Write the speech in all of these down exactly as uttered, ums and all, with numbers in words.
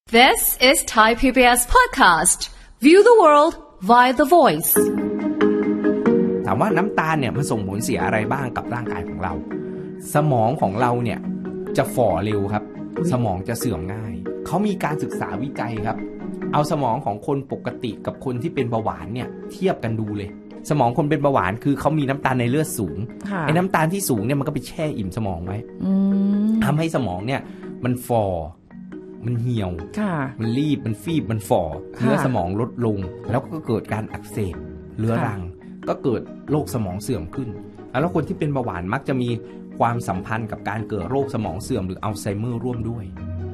This is Thai พี บี เอส podcast. View the world via the voice. ถามว่าน้ำตาลเนี่ยมันส่งผลเสียอะไรบ้างกับร่างกายของเราสมองของเราเนี่ยจะฝ่อเร็วครับสมองจะเสื่อมง่ายเขามีการศึกษาวิจัยครับเอาสมองของคนปกติกับคนที่เป็นเบาหวานเนี่ยเทียบกันดูเลยสมองคนเป็นเบาหวานคือเขามีน้ำตาลในเลือดสูงไอ้น้ำตาลที่สูงเนี่ยมันก็ไปแช่อิ่มสมองไว้ทำให้สมองเนี่ยมันฝ่อมันเหี่ยวมันรีบมันฟีบมันฝ่อเนื้อสมองลดลงแล้วก็เกิดการอักเสบเรื้อรังก็เกิดโรคสมองเสื่อมขึ้นแล้วคนที่เป็นเบาหวานมักจะมีความสัมพันธ์กับการเกิดโรคสมองเสื่อมหรืออัลไซเมอร์ร่วมด้วย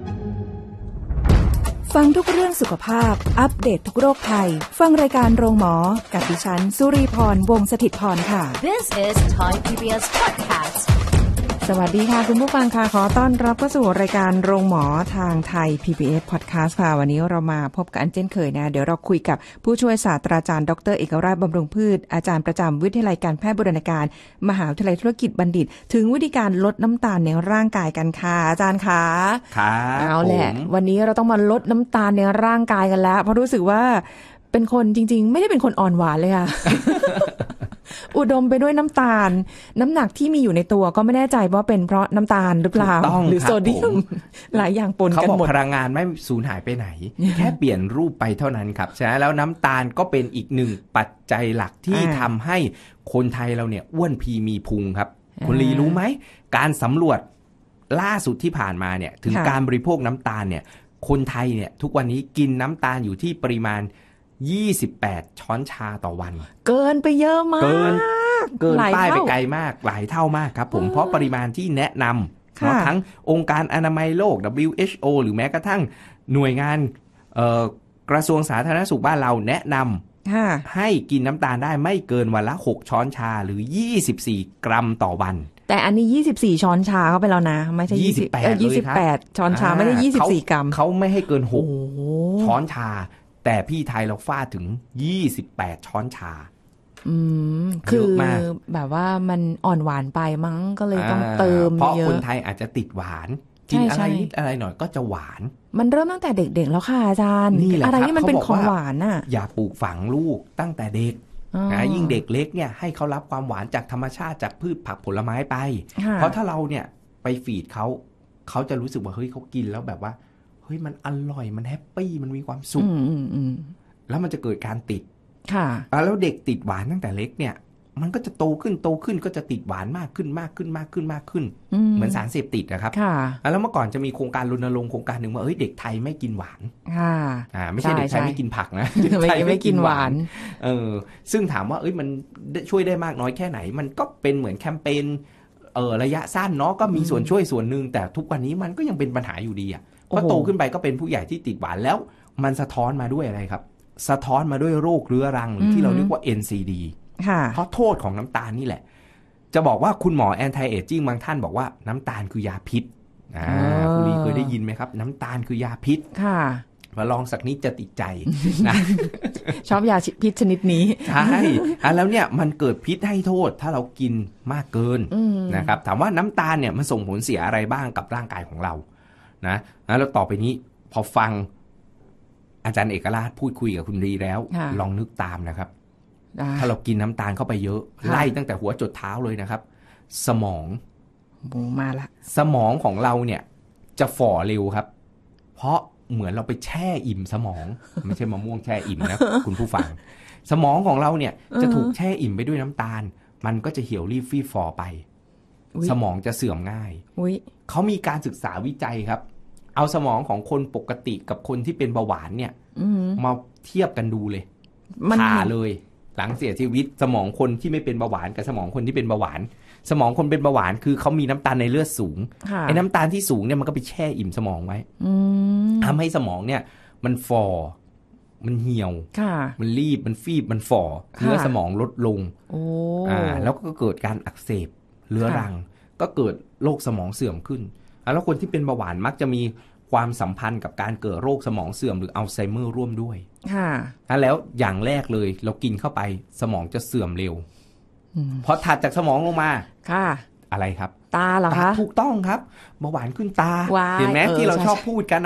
ฟังทุกเรื่องสุขภาพอัปเดต ท, ทุกโรคภัยฟังรายการโรงหมอกับดิฉันสุรีพรวงศ์สถิตย์พรค่ะ This is Thai พี บี เอส podcast. สวัสดีค่ะคุณผู้ฟังค่ะขอต้อนรับเข้าสู่รายการโรงหมอทางไทย พี บี เอส Podcast ค่ะวันนี้เรามาพบกันเช่นเคยนะเดี๋ยวเราคุยกับผู้ช่วยศาสตราจารย์ดรเอกราชบำรุงพืชอาจารย์ประจำวิทยาลัยการแพทย์บูรณาการมหาวิทยาลัยธุรกิจบัณฑิตถึงวิธีการลดน้ำตาลในร่างกายกันค่ะอาจารย์คะครับเอาแหละวันนี้เราต้องมาลดน้ำตาลในร่างกายกันแล้วเพราะรู้สึกว่าเป็นคนจริงๆไม่ได้เป็นคนอ่อนหวานเลยค่ะ อุดมไปด้วยน้ำตาลน้ำหนักที่มีอยู่ในตัวก็ไม่แน่ใจว่าเป็นเพราะน้ำตาลหรือเปล่าหรือโซเดียมหลายอย่างปนกันหมดเขาบอกพลังงานไม่สูญหายไปไหน แค่เปลี่ยนรูปไปเท่านั้นครับฉะนั้นแล้วน้ำตาลก็เป็นอีกหนึ่งปัจจัยหลักที่ทำให้คนไทยเราเนี่ยอ้วนพีมีพุงครับคุณลีรู้ไหมการสำรวจล่าสุดที่ผ่านมาเนี่ยถึงการบริโภคน้ำตาลเนี่ยคนไทยเนี่ยทุกวันนี้กินน้ำตาลอยู่ที่ปริมาณยี่สิบแปดช้อนชาต่อวันเกินไปเยอะมากเกินเกินป้ายไปไกลมากหลายเท่ามากครับผมเพราะปริมาณที่แนะนำเนาะทั้งองค์การอนามัยโลก ดับเบิลยู เอช โอ หรือแม้กระทั่งหน่วยงานกระทรวงสาธารณสุขบ้านเราแนะนำให้กินน้ำตาลได้ไม่เกินวันละหกช้อนชาหรือยี่สิบสี่กรัมต่อวันแต่อันนี้ยี่สิบสี่ช้อนชาเข้าไปแล้วนะไม่ใช่ยี่สิบแปดเออยี่สิบแปดช้อนชาไม่ได้ยี่สิบสี่กรัมเขาไม่ให้เกินหกช้อนชาแต่พี่ไทยเราฟาดถึงยี่สิบแปดช้อนชาอืมคือแบบว่ามันอ่อนหวานไปมั้งก็เลยต้องเติมเยอะเพราะคนไทยอาจจะติดหวานกินอะไรนิดอะไรหน่อยก็จะหวานมันเริ่มตั้งแต่เด็กๆแล้วค่ะอาจารย์อะไรที่มันเป็นของหวานน่ะอย่าปลูกฝังลูกตั้งแต่เด็กนะยิ่งเด็กเล็กเนี่ยให้เขารับความหวานจากธรรมชาติจากพืชผักผลไม้ไปเพราะถ้าเราเนี่ยไปฟีดเขาเขาจะรู้สึกว่าเฮ้ยเขากินแล้วแบบว่าเฮ้ยมันอร่อยมันแฮปปี้มันมีความสุขแล้วมันจะเกิดการติดค่ะแล้วเด็กติดหวานตั้งแต่เล็กเนี่ยมันก็จะโตขึ้นโตขึ้นก็จะติดหวานมากขึ้นมากขึ้นมากขึ้นมากขึ้นเหมือนสารเสพติดนะครับแล้วเมื่อก่อนจะมีโครงการรณรงค์โครงการหนึ่งว่าเฮ้ยเด็กไทยไม่กินหวานอ่าไม่ใช่เด็กไทยไม่กินผักนะเด็กไทยไม่กินหวานเออซึ่งถามว่าเอ้ยมันช่วยได้มากน้อยแค่ไหนมันก็เป็นเหมือนแคมเปญเออระยะสั้นเนาะก็มีส่วนช่วยส่วนหนึ่งแต่ทุกวันนี้มันก็ยังเป็นปัญหาอยู่ดีอ่ะพอโตขึ้นไปก็เป็นผู้ใหญ่ที่ติดหวานแล้วมันสะท้อนมาด้วยอะไรครับสะท้อนมาด้วยโรคเรื้อรังหรือที่เราเรียกว่า เอ็น ซี ดี เพราะโทษของน้ำตาลนี่แหละจะบอกว่าคุณหมอแอนตี้เอจจิ้งบางท่านบอกว่าน้ำตาลคือยาพิษอ่าคุณลีเคยได้ยินไหมครับน้ำตาลคือยาพิษค่ะมาลองสักนิดจะติดใจนะชอบยาพิษชนิดนี้ใช่แล้วเนี่ยมันเกิดพิษให้โทษถ้าเรากินมากเกินนะครับถามว่าน้ำตาลเนี่ยมันส่งผลเสียอะไรบ้างกับร่างกายของเรานะแล้วต่อไปนี้พอฟังอาจารย์เอกราชพูดคุยกับคุณลีแล้วลองนึกตามนะครับถ้าเรากินน้ำตาลเข้าไปเยอะไล่ตั้งแต่หัวจดเท้าเลยนะครับสมองมาละสมองของเราเนี่ยจะฝ่อเร็วครับเพราะเหมือนเราไปแช่อิ่มสมองไม่ใช่มะม่วงแช่อิ่มนะ คุณผู้ฟังสมองของเราเนี่ยจะถูกแช่อิ่มไปด้วยน้ำตาลมันก็จะเหี่ยวรีบฟีฝ่อไปสมองจะเสื่อมง่ายเขามีการศึกษาวิจัยครับเอาสมองของคนปกติกับคนที่เป็นเบาหวานเนี่ยมาเทียบกันดูเลยผ่าเลยหลังเสียชีวิตสมองคนที่ไม่เป็นเบาหวานกับสมองคนที่เป็นเบาหวานสมองคนเป็นเบาหวานคือเขามีน้ำตาลในเลือดสูงไอ้น้ำตาลที่สูงเนี่ยมันก็ไปแช่อิ่มสมองไว้ทำให้สมองเนี่ยมันฝ่อมันเหี่ยวมันรีบมันฟีบมันฝ่อเนื้อสมองลดลงอ่าแล้วก็เกิดการอักเสบเรื้อรังก็เกิดโรคสมองเสื่อมขึ้นแล้วคนที่เป็นเบาหวานมักจะมีความสัมพันธ์กับการเกิดโรคสมองเสื่อมหรืออัลไซเมอร์ร่วมด้วยค่ะแล้วอย่างแรกเลยเรากินเข้าไปสมองจะเสื่อมเร็วพอถัดจากสมองลงมาค่ะอะไรครับตาเหรอคะถูกต้องครับเบาหวานขึ้นตาเห็นไหมที่เราชอบพูดกันอ่ะ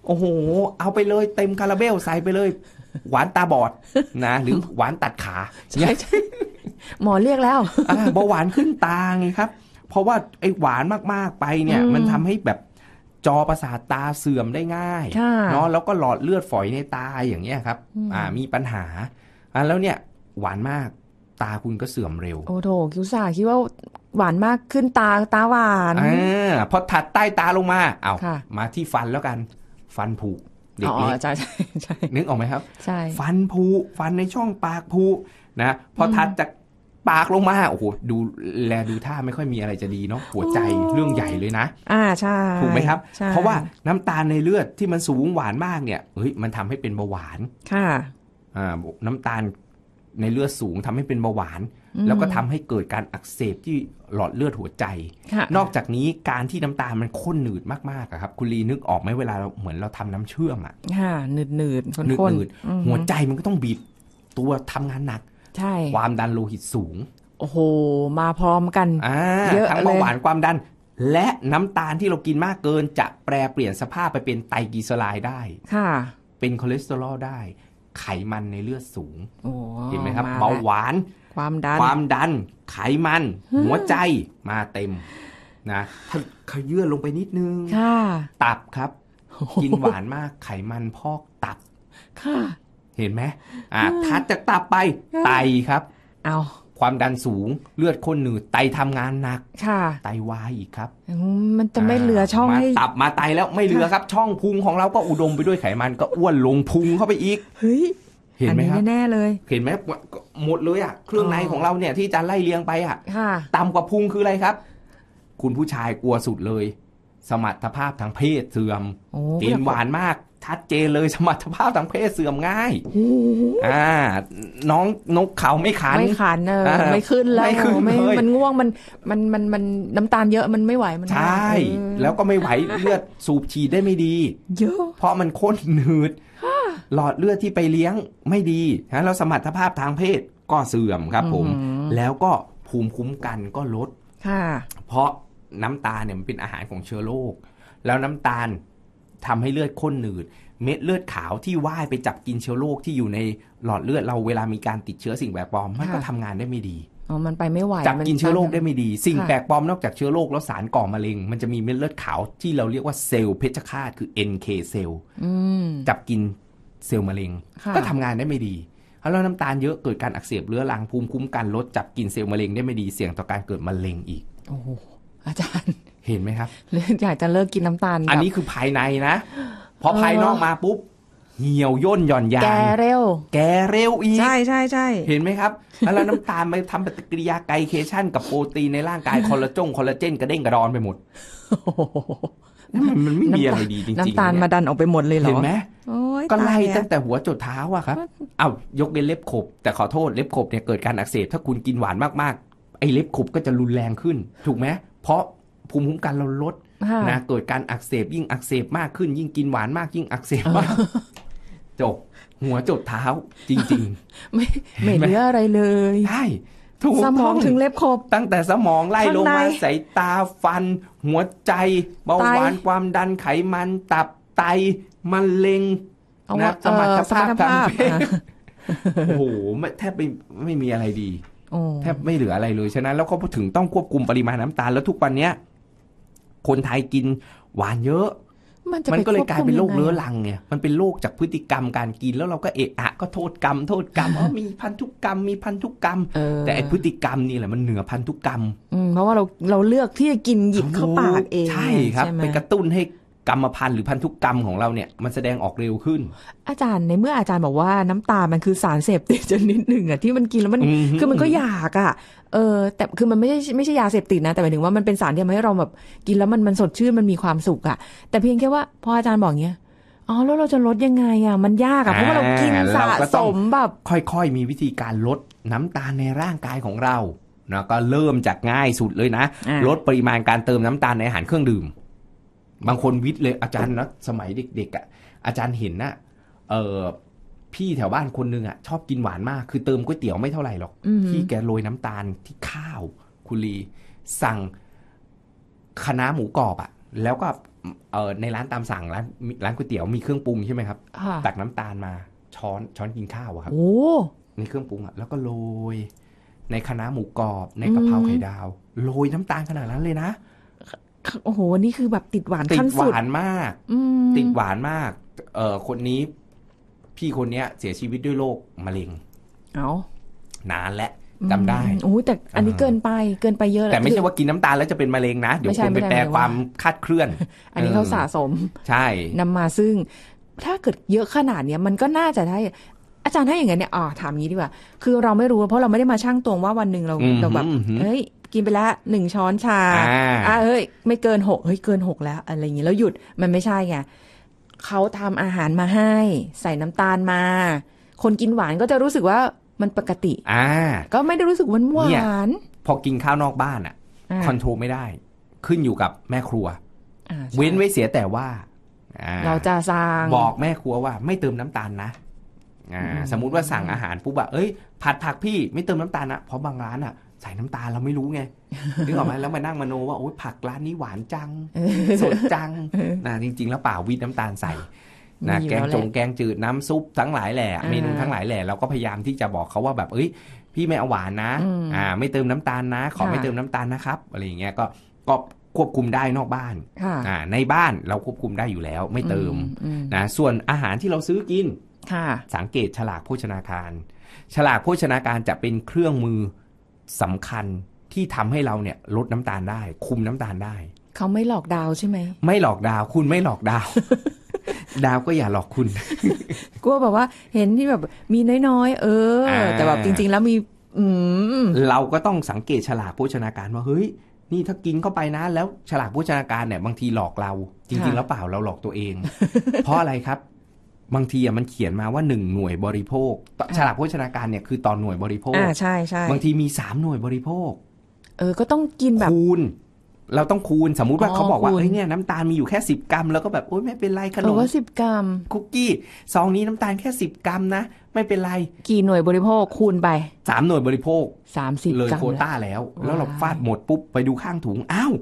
โอ้โหเอาไปเลยเต็มคาราเบลใส่ไปเลยหวานตาบอดนะหรือหวานตัดขาใช่ใช่หมอเรียกแล้วเบาหวานขึ้นตาไงครับเพราะว่าไอ้หวานมากๆไปเนี่ยมันทำให้แบบจอประสาทตาเสื่อมได้ง่ายเนาะแล้วก็หลอดเลือดฝอยในตาอย่างเงี้ยครับอ่ามีปัญหาอ่าแล้วเนี่ยหวานมากตาคุณก็เสื่อมเร็วโอ้โถคิวซ่าคิดว่าหวานมากขึ้นตาตาหวานอ่าพอถัดใต้ตาลงมาเอามาที่ฟันแล้วกันฟันผุเด็กนี่ใช่ใช่ใช่นึกออกไหมครับใช่ฟันผุฟันในช่องปากผุนะพอถัดจากปากลงมาโอ้โหดูแลดูท่าไม่ค่อยมีอะไรจะดีเนาะหัวใจเรื่องใหญ่เลยนะอ่าใช่ถูกไหมครับเพราะว่าน้ำตาลในเลือดที่มันสูงหวานมากเนี่ยเฮ้ยมันทำให้เป็นเบาหวานค่ะอ่าน้ำตาลในเลือดสูงทำให้เป็นเบาหวานแล้วก็ทำให้เกิดการอักเสบที่หลอดเลือดหัวใจนอกจากนี้การที่น้ำตาลมันข้นหนืดมากๆครับคุณลีนึกออกไหมเวลาเราเหมือนเราทำน้ำเชื่อมอ่ะค่ะหนืดหนืดข้นข้นหัวใจมันก็ต้องบีบตัวทำงานหนักใช่ความดันโลหิตสูงโอ้โหมาพร้อมกันเยอะเลยทั้งเบาหวานความดันและน้ำตาลที่เรากินมากเกินจะแปรเปลี่ยนสภาพไปเป็นไตรกลีเซอไรด์ได้ค่ะเป็นคอเลสเตอรอลได้ไขมันในเลือดสูงเห็นไหมครับเบาหวานความดันความดันไขมันหัวใจมาเต็มนะถ้าขยื่นลงไปนิดนึงตับครับกินหวานมากไขมันพอกตับค่ะเห็นไหมอ่าถัดจากตับไปไตครับเอาความดันสูงเลือดข้นหนืดไตทำงานหนักค่ะไตวายอีกครับมันจะไม่เหลือช่องให้ตับมาไตแล้วไม่เหลือครับช่องพุงของเราก็อุดมไปด้วยไขมันก็อ้วนลงพุงเข้าไปอีกเฮ้ยเห็นไหมครับแน่ๆเลยเห็นไหมหมดเลยอ่ะเครื่องในของเราเนี่ยที่จะไล่เลียงไปอ่ะต่ำกว่าพุงคืออะไรครับคุณผู้ชายกลัวสุดเลยสมรรถภาพทางเพศเสื่อมกินหวานมากชัดเจนเลยสมรรถภาพทางเพศเสื่อมง่ายอ่าน้องนกเขาไม่ขันไม่ขันเออไม่ขึ้นแล้วไม่มันง่วงมันมันมันมันน้ำตาลเยอะมันไม่ไหวมันใช่แล้วก็ไม่ไหวเลือดสูบฉีดได้ไม่ดีเยอะเพราะมันข้นหนืดหลอดเลือดที่ไปเลี้ยงไม่ดีนะแล้วสมรรถภาพทางเพศก็เสื่อมครับผมแล้วก็ภูมิคุ้มกันก็ลดเพราะน้ำตาลเนี่ยมันเป็นอาหารของเชื้อโรคแล้วน้ำตาลทำให้เลือดข้นหนืดเม็ดเลือดขาวที่ว่ายไปจับกินเชื้อโรคที่อยู่ในหลอดเลือดเราเวลามีการติดเชื้อสิ่งแปลกปลอมมันก็ทำงานได้ไม่ดีอ๋อมันไปไม่ไหวจับกินเชื้อโรคได้ไม่ดีสิ่งแปลกปลอมนอกจากเชื้อโรคแล้วสารก่อมะเร็งมันจะมีเม็ดเลือดขาวที่เราเรียกว่าเซลล์เพชฌฆาตคือ เอ็น เค เซลล์จับกินเซลล์มะเร็งก็ทำงานได้ไม่ดีแล้วน้ำตาลเยอะเกิดการอักเสบเรื้อรังภูมิคุ้มกันลดจับกินเซลล์มะเร็งได้ไม่ดีเสี่ยงต่อการเกิดมะเร็งอีกโอ้อาจารย์เห็นไหมครับอยากจะเลิกกินน้ำตาลอันนี้คือภายในนะพอภายนอกมาปุ๊บเหี่ยวย่นหย่อนยานแกเร็วแกเร็วอีกใช่ใช่ใช่เห็นไหมครับแล้วน้ำตาลไปทำปฏิกิริยาไกลเคชันกับโปรตีนในร่างกายคอลลาจงคอลลาเจนกระเด้งกระดอนไปหมดมันไม่มีอะไรดีจริงๆน้ำตาลมาดันออกไปหมดเลยเหรอเห็นไหมก็ไล่ตั้งแต่หัวจดเท้าอะครับอ้าวยกเว้นเล็บขบแต่ขอโทษเล็บขบเนี่ยเกิดการอักเสบถ้าคุณกินหวานมากๆไอ้เล็บขบก็จะรุนแรงขึ้นถูกไหมเพราะภูมิคุ้มกันเราลดนะเกิดการอักเสบยิ่งอักเสบมากขึ้นยิ่งกินหวานมากยิ่งอักเสบมากจบหัวจดเท้าจริงๆไม่ไม่เหลืออะไรเลยใช่ถูกสมองถึงเล็บขบตั้งแต่สมองไล่ลงมาสายตาฟันหัวใจเบาหวานความดันไขมันตับไตมะเร็งนะสมรรถภาพทางเพศโอ้โหแทบไม่ไม่มีอะไรดีแทบไม่เหลืออะไรเลยฉะนั้นแล้วก็ถึงต้องควบคุมปริมาณน้ำตาลแล้วทุกวันนี้คนไทยกินหวานเยอะมันก็เลยกลายเป็นโรคเรื้อรังเนี่ยมันเป็นโรคจากพฤติกรรมการกินแล้วเราก็เอะอะก็โทษกรรมโทษกรรมว่ามีพันธุกรรมมีพันธุกรรมแต่ไอพฤติกรรมนี่แหละมันเหนือพันธุกรรมเพราะว่าเราเราเลือกที่จะกินหยิบเข้าปากเองใช่ครับไปกระตุ้นให้กรรมพันธุ์หรือพันธุกรรมของเราเนี่ยมันแสดงออกเร็วขึ้นอาจารย์ในเมื่ออาจารย์บอกว่าน้ำตาลมันคือสารเสพติดชนิดหนึ่งอ่ะที่มันกินแล้วมันคือมันก็อยากอ่ะเออแต่คือมันไม่ใช่ไม่ใช่ยาเสพติดนะแต่หมายถึงว่ามันเป็นสารที่ทำให้เราแบบกินแล้วมันมันสดชื่นมันมีความสุขอ่ะแต่เพียงแค่ว่าพออาจารย์บอกเงี้ยอ๋อแล้วเราจะลดยังไงอ่ะมันยากอ่ะเพราะว่าเรากินสะสมแบบค่อยๆมีวิธีการลดน้ำตาลในร่างกายของเรานะก็เริ่มจากง่ายสุดเลยนะลดปริมาณการเติมน้ำตาลในอาหารเครื่องดื่มบางคนวิทย์เลยอาจารย์นะสมัยเด็กๆอ่ะอาจารย์เห็นนะเออพี่แถวบ้านคนนึงอ่ะชอบกินหวานมากคือเติมก๋วยเตี๋ยวไม่เท่าไหร่หรอกพี่แกโรยน้ำตาลที่ข้าวคุณลีสั่งคะน้าหมูกรอบอ่ะแล้วก็เออในร้านตามสั่งร้านร้านก๋วยเตี๋ยวมีเครื่องปรุงใช่ไหมครับตักน้ำตาลมาช้อนช้อนกินข้าวอะครับโอ้ในเครื่องปรุงอะแล้วก็โรยในคะน้าหมูกรอบในกะเพราไข่ดาวโรยน้ำตาลขนาดนั้นเลยนะโอ้โหนี่คือแบบติดหวานขั้นสุดติดหวานมากติดหวานมากเออคนนี้พี่คนนี้เสียชีวิตด้วยโรคมะเร็งเอานานและจำได้โอ้แต่อันนี้เกินไปเกินไปเยอะแต่ไม่ใช่ว่ากินน้ำตาลแล้วจะเป็นมะเร็งนะเดี๋ยวคนไปแปลความคาดเคลื่อนอันนี้เขาสะสมใช่นำมาซึ่งถ้าเกิดเยอะขนาดเนี้ยมันก็น่าจะได้อาจารย์ถ้าอย่างนั้นเนี่ยอ๋อถามงี้ดีกว่าคือเราไม่รู้เพราะเราไม่ได้มาชั่งตวงว่าวันหนึ่งเราเราแบบเฮ้ยกินไปแล้วหนึ่งช้อนชาอ่าเฮ้ยไม่เกินหกเฮ้ยเกินหกแล้วอะไรอย่างงี้แล้วหยุดมันไม่ใช่ไงเขาทำอาหารมาให้ใส่น้ำตาลมาคนกินหวานก็จะรู้สึกว่ามันปกติอ่าก็ไม่ได้รู้สึกหวานหวานพอกินข้าวนอกบ้านอ่ะคอนโทรลไม่ได้ขึ้นอยู่กับแม่ครัวเว้นไว้เสียแต่ว่าเราจะสั่งบอกแม่ครัวว่าไม่เติมน้ำตาลนะสมมุติว่าสั่งอาหารปุ๊บอะเอ้ยผัดผักพี่ไม่เติมน้ำตาลนะเพราะบางร้านอะใส่น้ำตาลเราไม่รู้ไงนึกออกไหมแล้วมานั่งมโนว่าโอ๊ยผักร้านนี้หวานจังสดจังนะจริงๆแล้วเปล่าวิตน้ำตาลใส่นะแกงจงแกงจืดน้ำซุปทั้งหลายแหละเมนูทั้งหลายแหละเราก็พยายามที่จะบอกเขาว่าแบบเอ้ยพี่ไม่เอาหวานนะอ่าไม่เติมน้ำตาลนะขอไม่เติมน้ำตาลนะครับอะไรอย่างเงี้ยก็ก็ควบคุมได้นอกบ้านอ่าในบ้านเราควบคุมได้อยู่แล้วไม่เติมนะส่วนอาหารที่เราซื้อกินสังเกตฉลากโภชนาการฉลากโภชนาการจะเป็นเครื่องมือสำคัญที่ทำให้เราเนี่ยลดน้ำตาลได้คุมน้ำตาลได้เขาไม่หลอกดาวใช่ไหมไม่หลอกดาวคุณไม่หลอกดาว ดาวก็อย่าหลอกคุณกลัวแบบว่าเห็นที่แบบมีน้อยๆเออแต่แบบจริงๆแล้วมีอืมเราก็ต้องสังเกตฉลากโภชนาการว่าเฮ้ยนี่ถ้ากินเข้าไปนะแล้วฉลากโภชนาการเนี่ยบางทีหลอกเราจริงๆแล้วเปล่าเราหลอกตัวเอง เพราะอะไรครับบางทีอ่ะมันเขียนมาว่าหนึ่งหน่วยบริโภคฉลากโภชนาการเนี่ยคือต่อหน่วยบริโภคอ่าใช่ใช่บางทีมีสามหน่วยบริโภคเออก็ต้องกินแบบคูณเราต้องคูณสมมุติว่าเขาบอกว่าเอ้ยเนี่ยน้ำตาลมีอยู่แค่สิบกรัมแล้วก็แบบโอ๊ยไม่เป็นไรขนมก็สิบกรัมคุกกี้ซองนี้น้ำตาลแค่สิบกรัมนะไม่เป็นไรกี่หน่วยบริโภคคูณไปสามหน่วยบริโภคสามสิบเลยโควต้าแล้วแล้วเราฟาดหมดปุ๊บไปดูข้างถุงอ้าว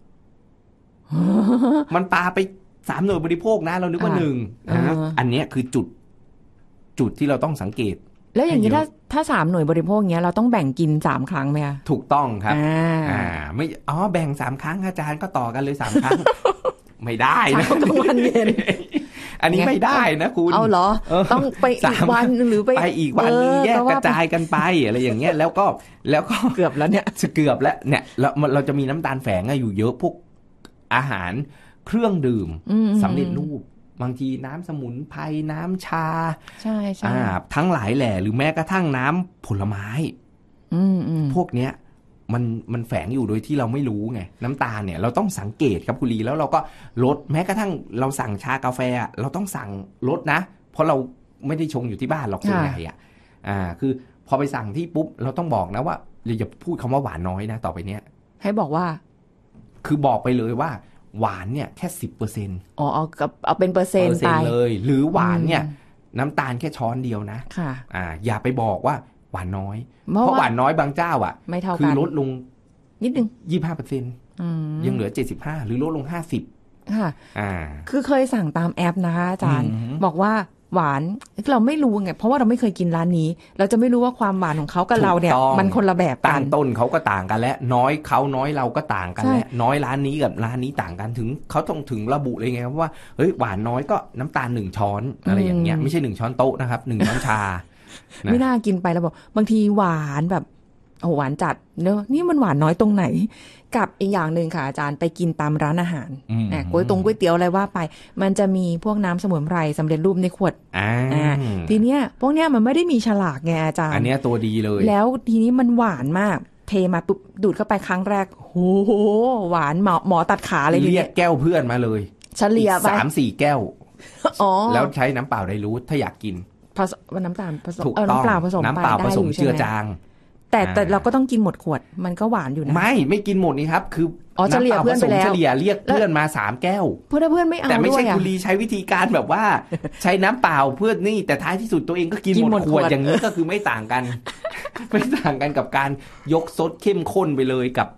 มันปาไปสามหน่วยบริโภคนะเรานึกว่าหนึ่งนะอันนี้คือจุดจุดที่เราต้องสังเกตแล้วอย่างนี้ถ้าถ้าสามหน่วยบริโภคเงี้ยเราต้องแบ่งกินสามครั้งไหมคะถูกต้องครับอ่าไม่อ๋อแบ่งสามครั้งอาจารย์ก็ต่อกันเลยสามครั้งไม่ได้นะกลางวันเย็นอันนี้ไม่ได้นะคุณเอาเหรอต้องไปอีกวันหรือไปไปอีกวันนึงแยกกระจายกันไปอะไรอย่างเงี้ยแล้วก็แล้วก็เกือบแล้วเนี่ยเกือบแล้วเนี่ยเราเราจะมีน้ำตาลแฝงอยู่เยอะพวกอาหารเครื่องดื่มสำเร็จรูปบางทีน้ำสมุนไพรน้ำชาใช่ใช่ทั้งหลายแหล่หรือแม้กระทั่งน้ำผลไม้พวกเนี้ยมันมันแฝงอยู่โดยที่เราไม่รู้ไงน้ำตาลเนี่ยเราต้องสังเกตครับคุณลีแล้วเราก็ลดแม้กระทั่งเราสั่งชากาแฟเราต้องสั่งลดนะเพราะเราไม่ได้ชงอยู่ที่บ้านหรอกส่วนใหญ่อ่ะอ่าคือพอไปสั่งที่ปุ๊บเราต้องบอกนะว่าอย่าพูดคำว่าหวานน้อยนะต่อไปเนี้ยให้บอกว่าคือบอกไปเลยว่าหวานเนี่ยแค่สิบเปอร์เซ็นต์อ๋อเอาเอาเป็นเปอร์เซ็นต์ไปเลยหรือหวานเนี่ยน้ำตาลแค่ช้อนเดียวนะค่ะอ่าอย่าไปบอกว่าหวานน้อยเพราะหวานน้อยบางเจ้าอ่ะไม่เท่ากันคือลดลงนิดนึงยี่สิบห้าเปอร์เซ็นต์ยังเหลือเจ็ดสิบห้าหรือลดลงห้าสิบค่ะอ่าคือเคยสั่งตามแอปนะคะอาจารย์บอกว่าหวานเราไม่รู้ไงเพราะว่าเราไม่เคยกินร้านนี้เราจะไม่รู้ว่าความหวานของเขากับเราเนี่ยมันคนละแบบกันต้นเขาก็ต่างกันและน้อยเขาน้อยเราก็ต่างกันและน้อยร้านนี้กับร้านนี้ต่างกันถึงเขาต้องถึงระบุเลยไงครับว่าเฮ้ยหวานน้อยก็น้ำตาลหนึ่งช้อนอะไรอย่างเงี้ยไม่ใช่หนึ่งช้อนโต๊ะนะครับหนึ่งช้อนชาไม่น่ากินไปแล้วบอกบางทีหวานแบบโอ้หวานจัดเนอะนี่มันหวานน้อยตรงไหนกับอีกอย่างหนึ่งค่ะอาจารย์ไปกินตามร้านอาหารอ่ะก๋วยตงก๋วยเตี๋ยวอะไรว่าไปมันจะมีพวกน้ำสมุนไพรสำเร็จรูปในขวดอ่าทีเนี้ยพวกเนี้ยมันไม่ได้มีฉลากไงอาจารย์อันเนี้ยตัวดีเลยแล้วทีนี้มันหวานมากเทมาปุ๊บดูดเข้าไปครั้งแรกโอ้โหหวานหมอหมอตัดขาเลยเรียกแก้วเพื่อนมาเลยเฉลี่ยไปสามสี่แก้วอ๋อแล้วใช้น้ำเปล่าได้รู้ถ้าอยากกินผสมน้ำตาลผสมเออน้ำเปล่าผสมไปได้อยู่ใช่ไหมเจือจางแต่แต่เราก็ต้องกินหมดขวดมันก็หวานอยู่นะไม่ไม่กินหมดนี่ครับคืออ๋อเฉลี่ยเพื่อนไปแล้วเฉลี่ยเรียกเพื่อนมาสามแก้วเพื่อนเพื่อนไม่เอาแต่ไม่ใช่คุณลีใช้วิธีการแบบว่าใช้น้ำเปล่าเพื่อนนี่แต่ท้ายที่สุดตัวเองก็กินหมดขวดอย่างนี้ก็คือไม่ต่างกันไม่ต่างกันกับการยกซดเข้มข้นไปเลยกับ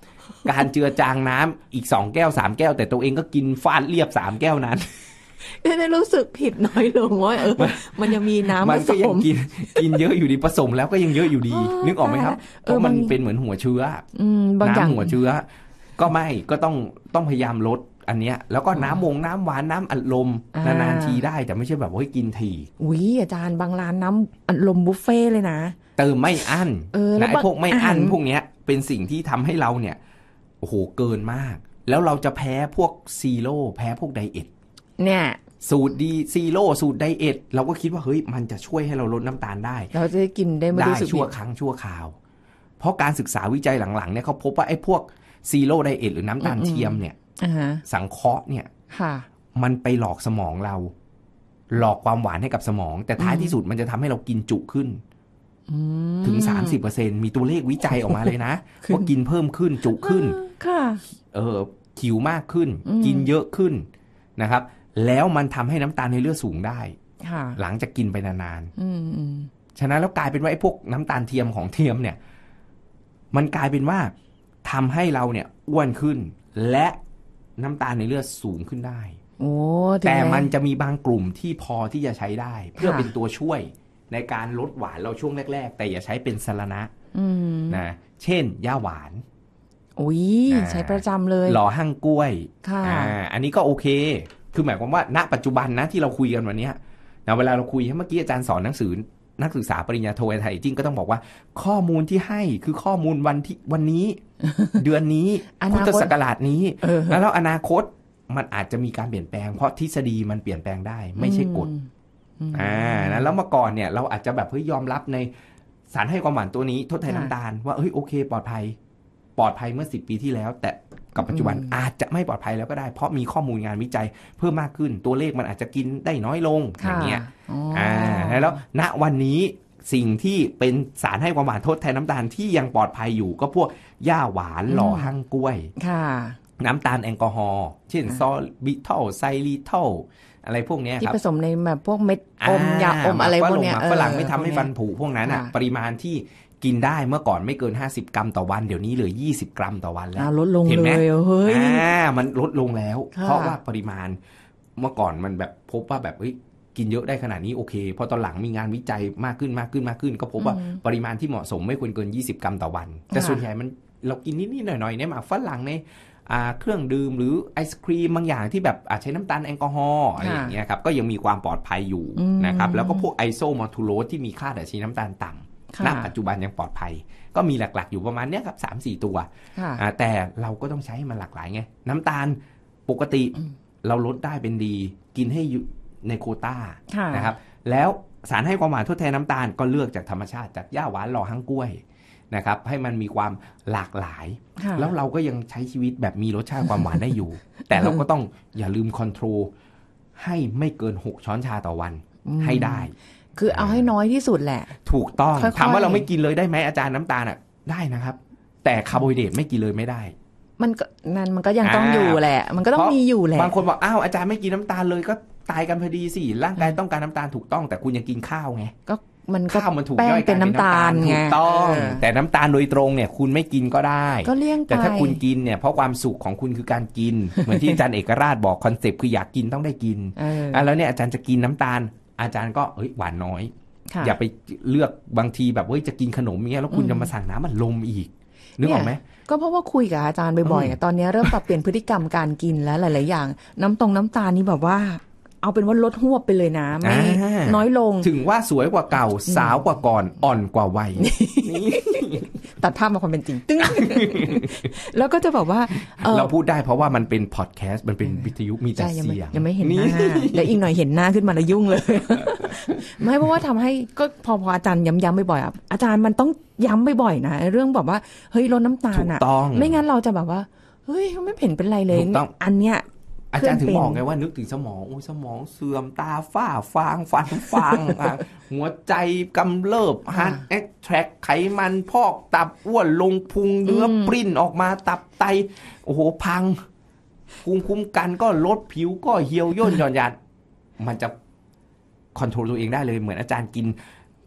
การเจือจางน้ำอีกสองแก้วสามแก้วแต่ตัวเองก็กินฟาดเรียบสามแก้วนั้นได้รู้สึกผิดน้อยลงว่าเออมันยังมีน้ำผสมมันก็ยังกินกินเยอะอยู่ดีผสมแล้วก็ยังเยอะอยู่ดีนึกออกไหมครับเพราะมันเป็นเหมือนหัวเชื้อน้ำหัวเชื้อก็ไม่ก็ต้องต้องพยายามลดอันเนี้ยแล้วก็น้ำวงน้ำหวานน้ำอัดลมนานๆทีได้แต่ไม่ใช่แบบว่ากินทีอุ้ยอาจารย์บางร้านน้ำอัดลมบุฟเฟ่เลยนะเติมไม่อั้นนะไอ้พวกไม่อั้นพวกเนี้ยเป็นสิ่งที่ทำให้เราเนี่ยโอ้โหเกินมากแล้วเราจะแพ้พวกซีโร่แพ้พวกไดเอทเนี่ยสูตรดีซีโร่สูตรไดเอทเราก็คิดว่าเฮ้ยมันจะช่วยให้เราลดน้ำตาลได้เราจะกินได้ไม่รู้สึกชั่วครั้งชั่วคราวเพราะการศึกษาวิจัยหลังๆเนี่ยเขาพบว่าไอ้พวกซีโร่ไดเอทหรือน้ำตาลเทียมเนี่ยสังเคราะห์เนี่ยมันไปหลอกสมองเราหลอกความหวานให้กับสมองแต่ท้ายที่สุดมันจะทำให้เรากินจุขึ้นถึง สามสิบเปอร์เซ็นต์ มีตัวเลขวิจัยออกมาเลยนะว่ากินเพิ่มขึ้นจุขึ้นเออหิวมากขึ้นกินเยอะขึ้นนะครับแล้วมันทำให้น้ำตาลในเลือดสูงได้หลังจากกินไปนานๆฉะนั้นแล้วกลายเป็นว่าไอ้พวกน้ำตาลเทียมของเทียมเนี่ยมันกลายเป็นว่าทำให้เราเนี่ยอ้วนขึ้นและน้ำตาลในเลือดสูงขึ้นได้แต่มันจะมีบางกลุ่มที่พอที่จะใช้ได้เพื่อเป็นตัวช่วยในการลดหวานเราช่วงแรกๆแต่อย่าใช้เป็นสารณะนะเช่นย่าหวานอุ้ยใช้ประจำเลยหล่อหั่งกล้วยอ่าอันนี้ก็โอเคคือหมายความว่าณปัจจุบันนะที่เราคุยกันวันนี้นะเวลาเราคุยเมื่อกี้อาจารย์สอนหนังสือนักศึกษาปริญญาโทไทยจริงก็ต้องบอกว่าข้อมูลที่ให้คือข้อมูลวันที่วันนี้ เดือนนี้พุทธศักราชนี้แล้วอนาคตมันอาจจะมีการเปลี่ยนแปลงเพราะทฤษฎีมันเปลี่ยนแปลงได้ไม่ใช่กฎอ่าแล้วเมื่อก่อนเนี่ยเราอาจจะแบบเฮ้ยยอมรับในสารให้ความหวานตัวนี้ทดแทนน้ำตาลว่าเฮ้ยโอเคปลอดภัยปลอดภัยเมื่อสิบปีที่แล้วแต่กับปัจจุบันอาจจะไม่ปลอดภัยแล้วก็ได้เพราะมีข้อมูลงานวิจัยเพิ่มมากขึ้นตัวเลขมันอาจจะกินได้น้อยลงอย่างเงี้ยอ่าแล้วณวันนี้สิ่งที่เป็นสารให้ความหวานทดแทนน้ำตาลที่ยังปลอดภัยอยู่ก็พวกย่าหวานหล่อหั่งกล้วยน้ำตาลแอลกอฮอล์เช่นซอลิทอลไซลิทอลอะไรพวกนี้ครับที่ผสมในแบบพวกเม็ดอมยาอมอะไรพวกนี้ฝรั่งไม่ทำให้ฟันผุพวกนั้นอ่ะปริมาณที่กินได้เมื่อก่อนไม่เกินห้าสิบกรัมต่อวันเดี๋ยวนี้เหลือยี่สิบกรัมต่อวันแล้วลดลงเลยเฮ้ยอ่ามันลดลงแล้วเพราะว่าปริมาณเมื่อก่อนมันแบบพบว่าแบบเฮ้ยกินเยอะได้ขนาดนี้โอเคพอตอนหลังมีงานวิจัยมากขึ้นมากขึ้นมากขึ้นก็พบว่าปริมาณที่เหมาะสมไม่ควรเกินยี่สิบกรัมต่อวันแต่ส่วนใหญ่มันเรากินนิดๆหน่อยๆเนี่ยหมากฝรั่งในเครื่องดื่มหรือไอศครีมบางอย่างที่แบบอาจใช้น้ำตาลแอลกอฮอล์อะไรอย่างเงี้ยครับก็ยังมีความปลอดภัยอยู่นะครับแล้วก็พวกไอโซมอทูโรสที่มีค่าดัชนีน้ำตาลต่ำณปัจจุบันยังปลอดภัยก็มีหลักๆอยู่ประมาณเนี้ยครับ สามสี่ ตัวแต่เราก็ต้องใช้ให้มันหลากหลายไงน้ำตาลปกติเราลดได้เป็นดีกินให้อยู่ในโควต้านะครับแล้วสารให้ความหวานทดแทนน้ำตาลก็เลือกจากธรรมชาติจากย่าหวานหล่อหั่งกล้วยนะครับให้มันมีความหลากหลายแล้วเราก็ยังใช้ชีวิตแบบมีรสชาติความหวานได้อยู่ แต่เราก็ต้องอย่าลืมคอนโทรลให้ไม่เกินหกช้อนชาต่อวันให้ได้คือเอาให้น้อยที่สุดแหละถูกต้องถามว่าเราไม่กินเลยได้ไหมอาจารย์น้ำตาลอ่ะได้นะครับแต่คาร์โบไฮเดรตไม่กินเลยไม่ได้มันก็นั่นมันก็ยังต้องอยู่แหละมันก็ต้องมีอยู่แหละบางคนบอกอ้าวอาจารย์ไม่กินน้ำตาลเลยก็ตายกันพอดีสิร่างกายต้องการน้ำตาลถูกต้องแต่คุณยังกินข้าวไงก็มันก็ข้าวมันถูกย่อยเป็นน้ำตาลถูกต้องแต่น้ำตาลโดยตรงเนี่ยคุณไม่กินก็ได้ก็เลี่ยงไปแต่ถ้าคุณกินเนี่ยเพราะความสุขของคุณคือการกินเหมือนที่อาจารย์เอกราชบอกคอนเซปต์คืออยากกินต้องได้กินอ่ะแล้วเนี่ยอาจารย์จะกินน้ำตาลอาจารย์ก็เฮ้ยหวานน้อยอย่าไปเลือกบางทีแบบเฮ้ยจะกินขนมเงี้ยแล้วคุณจะมาสั่งน้ำมันลมอีกนึกออกไหมก็เพราะว่าคุยกับอาจารย์บ่อยๆตอนนี้เริ่มปรับเปลี่ยนพฤติกรรมการกินแล้วหลายๆอย่างน้ำตรงน้ำตาลนี่แบบว่าเอาเป็นว่าลดหวบไปเลยนะไม่น้อยลงถึงว่าสวยกว่าเก่าสาวกว่าก่อนอ่อนกว่าวัยตัดภาพมาความเป็นจริงตึ้งแล้วก็จะบอกว่าเราพูดได้เพราะว่ามันเป็นพอดแคสต์มันเป็นวิทยุมีแต่เสียงยังไม่เห็นหน้าเดี๋ยวอีกหน่อยเห็นหน้าขึ้นมาแล้วยุ่งเลยไม่เพราะว่าทำให้ก็พอพออาจารย์ย้ำๆบ่อยๆอาจารย์มันต้องย้ำบ่อยๆนะเรื่องแบบว่าเฮ้ยลดน้ำตาลอ่ะไม่งั้นเราจะแบบว่าเฮ้ยไม่เห็นเป็นไรเลยอันเนี้ยอาจารย์ถึงบอกไงว่านึกถึงสมองโอ้สมองเสื่อมตาฝ้าฟางฟันฟางหัวใจกำเริบฮาร์ทแอทแทรกไขมันพอกตับอ้วนลงพุงเนื้อปริ้นออกมาตับไตโอ้โหพังภูมิคุ้มกันก็ลดผิวก็เหี่ยวย่นหย่อนยานมันจะคอนโทรลตัวเองได้เลยเหมือนอาจารย์กิน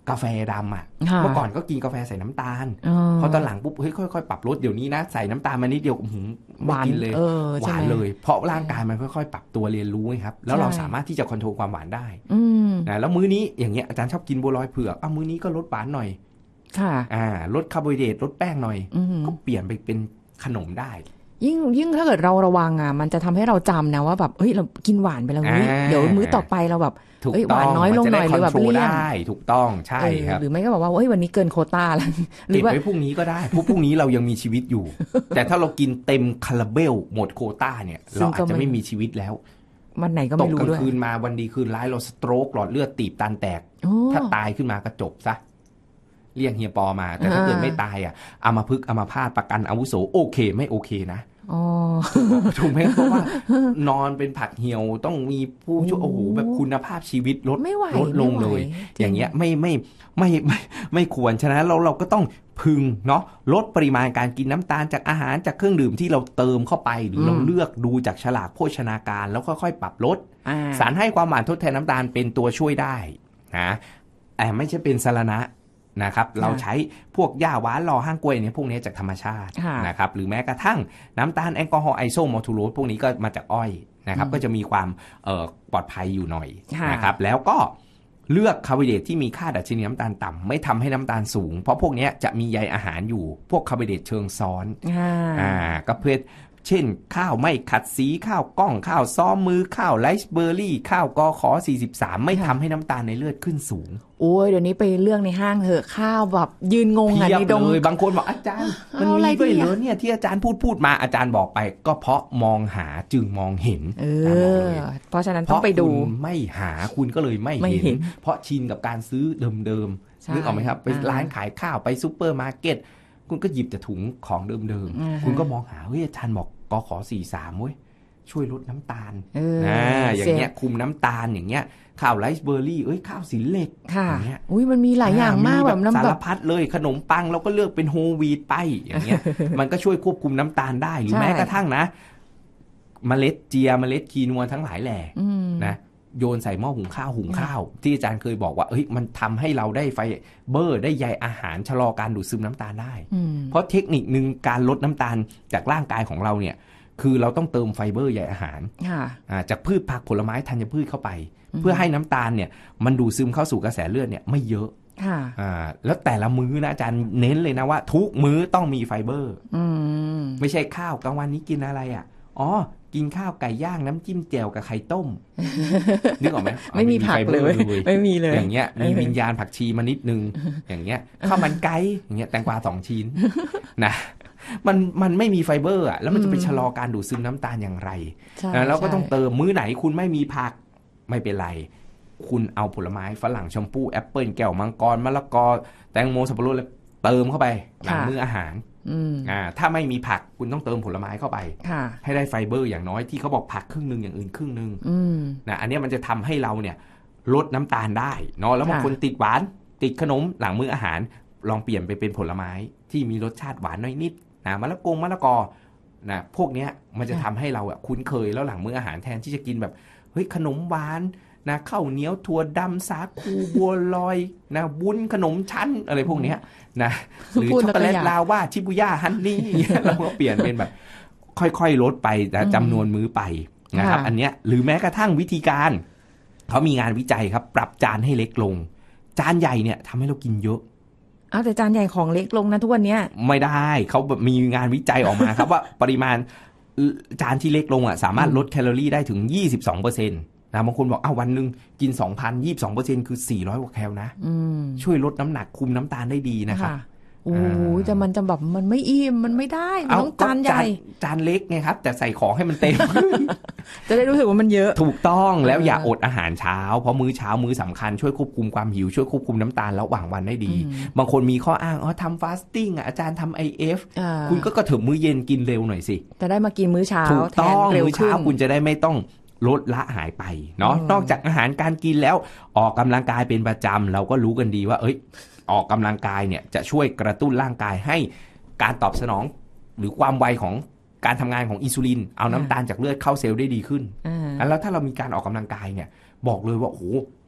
กาแฟดำอ่ะเมื่อก่อนก็กินกาแฟใส่น้ำตาลพอตอนหลังปุ๊บเฮ้ยค่อยๆปรับลดเดี๋ยวนี้นะใส่น้ำตาลมานิดเดียวหวานเลยหวานเลยเพราะร่างกายมันค่อยๆปรับตัวเรียนรู้ไงครับแล้วเราสามารถที่จะควบคุมความหวานได้นะแล้วมื้อนี้อย่างเงี้ยอาจารย์ชอบกินบัวลอยเผือกอ่ะมื้อนี้ก็ลดหวานหน่อยค่ะอ่าลดคาร์โบไฮเดรตลดแป้งหน่อยก็เปลี่ยนไปเป็นขนมได้ยิ่งยิ่งถ้าเกิดเราระวังอ่ะมันจะทำให้เราจำนะว่าแบบเฮ้ยเรากินหวานไปแล้วเดี๋ยวมื้อต่อไปเราแบบเอ้ยหวานน้อยลงหน่อยหรือแบบเลี่ยงได้ถูกต้องใช่ครับหรือไม่ก็บอกว่าเฮ้ยวันนี้เกินโควต้าแล้วหรือว่าพรุ่งนี้ก็ได้พรุ่งนี้เรายังมีชีวิตอยู่แต่ถ้าเรากินเต็มคาราเบลหมดโควต้าเนี่ยเราอาจจะไม่มีชีวิตแล้ววันไหนก็ไม่รู้ด้วยตกกลางคืนมาวันดีคืนร้ายเราสโตรกหลอดเลือดตีบตันแตกถ้าตายขึ้นมาก็จบซะเรียกเฮียปอมาแต่ถ้าเกิดไม่ตายอ่ะอัมพฤกษ์อัมพาตประกันอาวุโสโอเคไม่โอเคนะถูกไหมเพราะว่านอนเป็นผักเหี่ยวต้องมีผู้ช่วยโอ้โหแบบคุณภาพชีวิตลดลดลงเลยอย่างเงี้ยไม่ไม่ไม่ไม่ไม่ควรฉะนั้นเราเราก็ต้องพึงเนาะลดปริมาณการกินน้ำตาลจากอาหารจากเครื่องดื่มที่เราเติมเข้าไปหรือเราเลือกดูจากฉลากโภชนาการแล้วค่อยๆปรับลดสารให้ความหวานทดแทนน้ำตาลเป็นตัวช่วยได้นะแต่ไม่ใช่เป็นสารณะนะครับเราใช้พวกหญ้าหวานหล่อห้างกล้วยเนี่ยพวกนี้จากธรรมชาตินะครับหรือแม้กระทั่งน้ำตาลแอลกอฮอล์ไอโซมอลทูโรสพวกนี้ก็มาจากอ้อยนะครับก็จะมีความปลอดภัยอยู่หน่อยนะครับแล้วก็เลือกคาร์โบไฮเดรตที่มีค่าดัชนีน้ำตาลต่ำไม่ทำให้น้ำตาลสูงเพราะพวกนี้จะมีใยอาหารอยู่พวกคาร์โบไฮเดรตเชิงซ้อนอ่าก็เพื่อเช่นข้าวไม่ขัดสีข้าวกล้องข้าวซ้อมมือข้าวไรซ์เบอร์รี่ข้าวกอขอสี่สิบสามไม่ทำให้น้ำตาลในเลือดขึ้นสูงโอ้ยเดี๋ยวนี้ไปเรื่องในห้างเถอะข้าวแบบยืนงงอ่ะในดงเลยบางคนบอกอาจารย์มันมีด้วยเหรอเนี่ยที่อาจารย์พูดพูดมาอาจารย์บอกไปก็เพราะมองหาจึงมองเห็นเออเพราะฉะนั้นต้องไปดูไม่หาคุณก็เลยไม่เห็นเพราะชินกับการซื้อเดิมๆนึกออกไหมครับไปร้านขายข้าวไปซูเปอร์มาร์เก็ตคุณก็หยิบแต่ถุงของเดิมๆคุณก็มองหาเฮ้ยอาจารย์บอกกขอสี่สิบสามเว้ยช่วยลดน้ำตาลอ่าอย่างเงี้ยคุมน้ำตาลอย่างเงี้ยข้าวไรซ์เบอร์รี่เอ้ยข้าวสีเหล็กอย่างเงี้ยอุ้ยมันมีหลายอย่างมากแบบสารพัดเลยขนมปังเราก็เลือกเป็นโฮลวีทไปอย่างเงี้ยมันก็ช่วยควบคุมน้ำตาลได้หรือแม้กระทั่งนะเมล็ดเจียเมล็ดคีนัวทั้งหลายแหล่นะโยนใส่หม้อหุงข้าวหุงข้าวที่อาจารย์เคยบอกว่าเฮ้ยมันทำให้เราได้ไฟเบอร์ได้ใยอาหารชะลอการดูดซึมน้ำตาลได้เพราะเทคนิคนึงการลดน้ำตาลจากร่างกายของเราเนี่ยคือเราต้องเติมไฟเบอร์ใยอาหารจากพืชผักผลไม้ธัญพืชเข้าไปเพื่อให้น้ำตาลเนี่ยมันดูดซึมเข้าสู่กระแสเลือดเนี่ยไม่เยอะแล้วแต่ละมื้อนะอาจารย์เน้นเลยนะว่าทุกมื้อต้องมีไฟเบอร์ไม่ใช่ข้าวกลางวันนี้กินอะไรอ่ะอ๋อกินข้าวไก่ย่างน้ำจิ้มแจ่วกับไข่ต้มนึกออกไหมไม่มีผักเลยไม่มีเลยอย่างเงี้ยมีวิญญาณผักชีมานิดนึงอย่างเงี้ยข้าวมันไก่อย่างเงี้ยแตงกวาสองชิ้นนะมันมันไม่มีไฟเบอร์อ่ะแล้วมันจะไปชะลอการดูดซึมน้ำตาลอย่างไรแล้วก็ต้องเติมมื้อไหนคุณไม่มีผักไม่เป็นไรคุณเอาผลไม้ฝรั่งชมพู่แอปเปิลแก้วมังกรมะละกอแตงโมสับปะรดเลยเติมเข้าไปหลังมื้ออาหารอ่าถ้าไม่มีผักคุณต้องเติมผลไม้เข้าไปให้ได้ไฟเบอร์อย่างน้อยที่เขาบอกผักครึ่งนึงอย่างอื่นครึ่งนึงนะอันนี้มันจะทำให้เราเนี่ยลดน้ำตาลได้เนาะแล้วบางคนติดหวานติดขนมหลังมื้ออาหารลองเปลี่ยนไปเป็นผลไม้ที่มีรสชาติหวานน้อยนิดนะมะละกงมะละกอนะพวกเนี้ยมันจะทำให้เราอ่ะคุ้นเคยแล้วหลังมื้ออาหารแทนที่จะกินแบบเฮ้ยขนมหวานนะข้าวเหนียวถั่วดำสาคูบัวลอยนะวุ้นขนมชั้นอะไรพวกเนี้ยนะหรือช็อกโกแลตลาวาชิบุย่าฮันนี่เราก็เปลี่ยนเป็นแบบค่อยๆลดไปแต่จำนวนมื้อไปนะครับอันเนี้ยหรือแม้กระทั่งวิธีการเขามีงานวิจัยครับปรับจานให้เล็กลงจานใหญ่เนี่ยทำให้เรากินเยอะอ้าวแต่จานใหญ่ของเล็กลงนะทุกวันนี้ไม่ได้เขามีงานวิจัยออกมาครับว่าปริมาณจานที่เล็กลงอ่ะสามารถลดแคลอรี่ได้ถึง ยี่สิบสองเปอร์เซ็นต์ นะบางคนบอกอ้าววันนึงกิน สองพัน ยี่สิบสองเปอร์เซ็นต์ คือสี่ร้อยกว่าแคลนะช่วยลดน้ำหนักคุมน้ำตาลได้ดีนะครับโอ้ยแต่มันจะแบบมันไม่อิ่มมันไม่ได้มันต้องจานใหญ่จานเล็กไงครับแต่ใส่ของให้มันเต็มจะได้รู้สึกว่ามันเยอะถูกต้องแล้วอย่าอดอาหารเช้าเพราะมื้อเช้ามื้อสำคัญช่วยควบคุมความหิวช่วยควบคุมน้ำตาลระหว่างวันได้ดีบางคนมีข้ออ้างอ๋อทำฟาสติ้งอ่ะอาจารย์ทำ ไอ เอฟ คุณก็กระเถิบมื้อเย็นกินเร็วหน่อยสิจะได้มากินมื้อเช้าถูกต้องมื้อเช้าคุณจะได้ไม่ต้องลดละหายไปเนาะนอกจากอาหารการกินแล้วออกกำลังกายเป็นประจำเราก็รู้กันดีว่าเอ้ยออกกำลังกายเนี่ยจะช่วยกระตุ้นร่างกายให้การตอบสนองหรือความไวของการทำงานของอินซูลินเอาน้ำตาลจากเลือดเข้าเซลล์ได้ดีขึ้นแล้วถ้าเรามีการออกกำลังกายเนี่ยบอกเลยว่าโอ้โห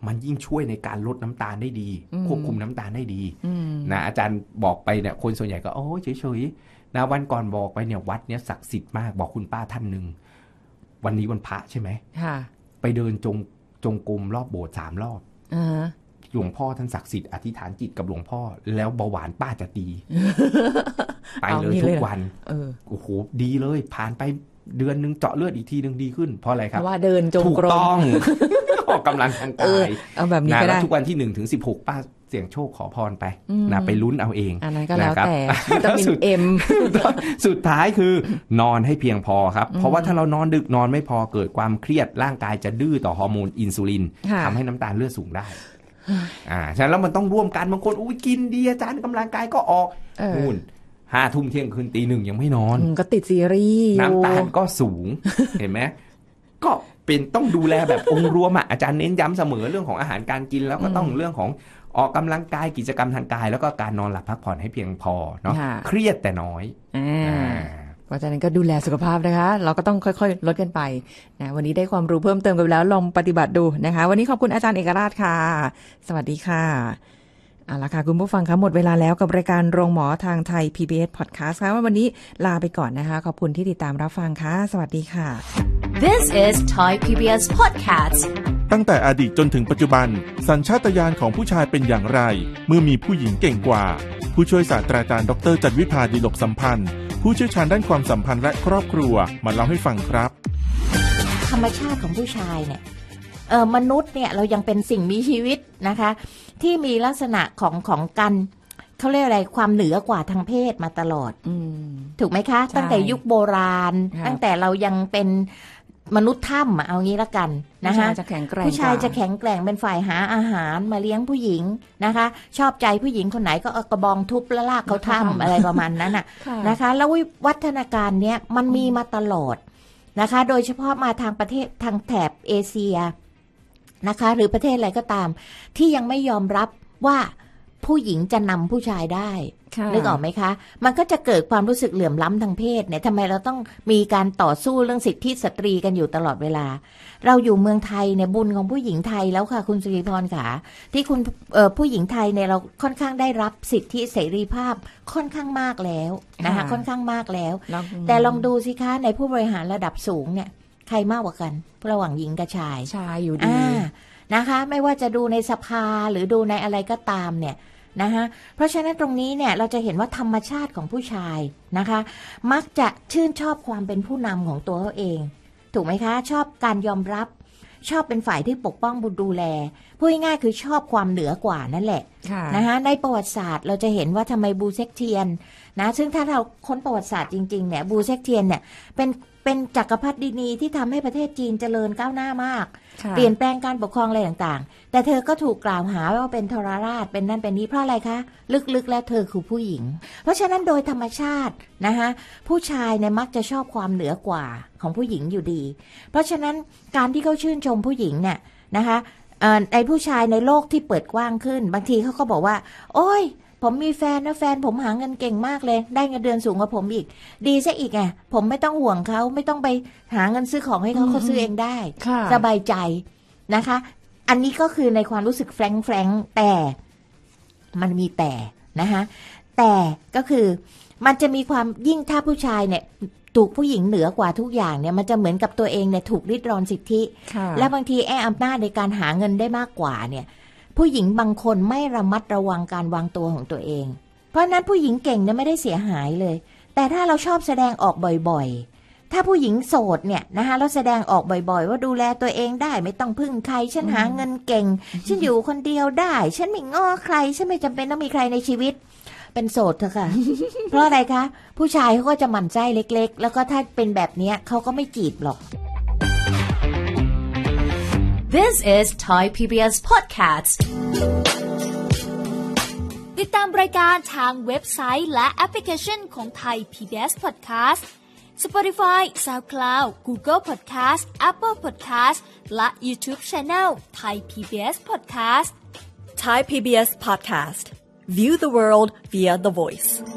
มันยิ่งช่วยในการลดน้ำตาลได้ดีควบคุมน้ำตาลได้ดีนะอาจารย์บอกไปเนี่ยคนส่วนใหญ่ก็โอ้เฉยๆนะวันก่อนบอกไปเนี่ยวัดเนี้ยศักดิ์สิทธิ์มากบอกคุณป้าท่านนึงวันนี้วันพระใช่ไหมไปเดินจงจงกรมรอบโบสถ์สามรอบหลวงพ่อท่านศักดิ์สิทธิ์อธิษฐานจิตกับหลวงพ่อแล้วเบาหวานป้าจะดี ไปเลยทุกวันโอ้โหดีเลยผ่านไปเดือนนึงเจาะเลือดอีกทีนึงดีขึ้นเพราะอะไรครับเพราะว่าเดินจงกรมถูกต้อง ออกกำลังทางกายเอาแบบนี้ก็ได้ทุกวันที่หนึ่งถึงสิบหกป้าเสี่ยงโชคขอพรไปนะไปลุ้นเอาเองอันนั้นก็แล้วแต่วิตามินเอ็มสุดท้ายคือนอนให้เพียงพอครับเพราะว่าถ้าเรานอนดึกนอนไม่พอเกิดความเครียดร่างกายจะดื้อต่อฮอร์โมนอินซูลินทำให้น้ำตาลเลือดสูงได้อ่าฉะนั้นแล้วมันต้องร่วมกันบางคนอุ้ยกินดีอาจารย์กำลังกายก็ออกนู่นห้าทุ่มเที่ยงคืนตีหนึ่งยังไม่นอนก็ติดซีรีส์น้ำตาลก็สูง เห็นไหมก็เป็นต้องดูแลแบบองค์รวมอ่ะอาจารย์เน้นย้ำเสมอเรื่องของอาหารการกินแล้วก็ต้องเรื่องของออกกำลังกายกิจกรรมทางกายแล้วก็การนอนหลับพักผ่อนให้เพียงพอเนาะเครียดแต่น้อยเพราะฉะนั้นก็ดูแลสุขภาพนะคะเราก็ต้องค่อยๆลดกันไปนะวันนี้ได้ความรู้เพิ่มเติมกันแล้วลองปฏิบัติดูนะคะวันนี้ขอบคุณอาจารย์เอกราชค่ะสวัสดีค่ะเอาล่ะค่ะคุณผู้ฟังคะหมดเวลาแล้วกับรายการโรงหมอทางไทย พี บี เอส Podcast ค่ะวันนี้ลาไปก่อนนะคะขอบคุณที่ติดตามรับฟังค่ะสวัสดีค่ะ This is Thai พี บี เอส Podcast ตั้งแต่อดีตจนถึงปัจจุบันสัญชาตญาณของผู้ชายเป็นอย่างไรเมื่อมีผู้หญิงเก่งกว่าผู้ช่วยศาสตราจารย์ดรจันวิภาดิลกสัมพันธ์ผู้เชี่ยวชาญด้านความสัมพันธ์และครอบครัวมาเล่าให้ฟังครับธรรมชาติของผู้ชายเนี่ยเออมนุษย์เนี่ยเรายังเป็นสิ่งมีชีวิตนะคะที่มีลักษณะของของกันเขาเรียกอะไรความเหนือกว่าทางเพศมาตลอดถูกไหมคะตั้งแต่ยุคโบราณตั้งแต่เรายังเป็นมนุษย์ถ้ำเอางี้ละกันนะคะผู้ชายจะแข็งแกร่งเป็นฝ่ายหาอาหารมาเลี้ยงผู้หญิงนะคะชอบใจผู้หญิงคนไหนก็เอากระบองทุบแล้วลากเขาถ้ำอะไรประมาณนั้นน่ะนะคะแล้ววัฒนาการเนี้ยมันมีมาตลอดนะคะโดยเฉพาะมาทางประเทศทางแถบเอเชียนะคะหรือประเทศอะไรก็ตามที่ยังไม่ยอมรับว่าผู้หญิงจะนำผู้ชายได้นึกออกไหมคะมันก็จะเกิดความรู้สึกเหลื่อมล้ำทางเพศเนี่ยทำไมเราต้องมีการต่อสู้เรื่องสิทธิสตรีกันอยู่ตลอดเวลาเราอยู่เมืองไทยเนี่ยบุญของผู้หญิงไทยแล้วค่ะคุณสุริพรค่ะที่คุณผู้หญิงไทยเนี่ยเราค่อนข้างได้รับสิทธิเสรีภาพค่อนข้างมากแล้วนะคะค่อนข้างมากแล้วแต่ลองดูสิคะในผู้บริหารระดับสูงเนี่ยใครมากกว่ากันระหว่างหญิงกับชายชายอยู่ดีนะคะไม่ว่าจะดูในสภาหรือดูในอะไรก็ตามเนี่ยนะคะเพราะฉะนั้นตรงนี้เนี่ยเราจะเห็นว่าธรรมชาติของผู้ชายนะคะมักจะชื่นชอบความเป็นผู้นำของตัวเขาเองถูกไหมคะชอบการยอมรับชอบเป็นฝ่ายที่ปกป้องบุญดูแลพูดง่ายๆคือชอบความเหนือกว่านั่นแหละนะคะในประวัติศาสตร์เราจะเห็นว่าทำไมบูเซ็กเทียนนะซึ่งถ้าเราค้นประวัติศาสตร์จริงๆเนี่ยบูเซ็กเทียนเนี่ยเป็นเป็นจักรพรรดินีที่ทำให้ประเทศจีนเจริญก้าวหน้ามากเปลี่ยนแปลงการปกครองอะไรต่างๆแต่เธอก็ถูกกล่าวหาว่าเป็นทรราชเป็นนั่นเป็นนี้เพราะอะไรคะลึกๆแล้วเธอคือผู้หญิงเพราะฉะนั้นโดยธรรมชาตินะคะผู้ชายเนี่ยมักจะชอบความเหนือกว่าของผู้หญิงอยู่ดีเพราะฉะนั้นการที่เขาชื่นชมผู้หญิงเนี่ยนะคะในผู้ชายในโลกที่เปิดกว้างขึ้นบางทีเขาก็บอกว่าโอ๊ยผมมีแฟนนะแฟนผมหาเงินเก่งมากเลยได้เงินเดือนสูงกว่าผมอีกดีซะอีกไงผมไม่ต้องห่วงเขาไม่ต้องไปหาเงินซื้อของให้เขาเขาซื้อเองได้สบายใจนะคะอันนี้ก็คือในความรู้สึกแฟรงค์แฟรงค์แต่มันมีแต่นะคะแต่ก็คือมันจะมีความยิ่งถ้าผู้ชายเนี่ยถูกผู้หญิงเหนือกว่าทุกอย่างเนี่ยมันจะเหมือนกับตัวเองเนี่ยถูกริดรอนสิทธิและบางทีแอบอำนาจในการหาเงินได้มากกว่าเนี่ยผู้หญิงบางคนไม่ระมัดระวังการวางตัวของตัวเองเพราะนั้นผู้หญิงเก่งเนี่ยไม่ได้เสียหายเลยแต่ถ้าเราชอบแสดงออกบ่อยๆถ้าผู้หญิงโสดเนี่ยนะคะเราแสดงออกบ่อยๆว่าดูแลตัวเองได้ไม่ต้องพึ่งใครฉันหาเงินเก่งฉันอยู่คนเดียวได้ฉันไม่ง้อใครฉันไม่จำเป็นต้องมีใครในชีวิตเป็นโสดเถอะค่ะ เพราะอะไรคะผู้ชายเขาก็จะหมั่นไส้เล็กๆแล้วก็ถ้าเป็นแบบนี้เขาก็ไม่จีบหรอก This is Thai พี บี เอส Podcast ติดตามรายการทางเว็บไซต์และแอปพลิเคชันของ Thai พี บี เอส Podcast Spotify, SoundCloud, Google Podcast, Apple Podcast และ YouTube Channel Thai พี บี เอส Podcast Thai พี บี เอส Podcast View the world via the voice